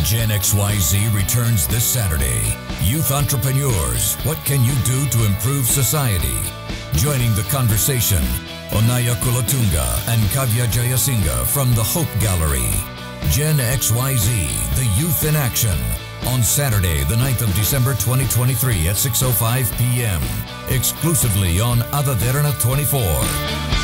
Gen XYZ returns this Saturday. Youth entrepreneurs, what can you do to improve society? Joining the conversation, Onaya Kulatunga and Kavya Jayasinga from the Hope Gallery. Gen XYZ, the youth in action. On Saturday, the 9th of December 2023 at 6:05 p.m. Exclusively on Derana 24.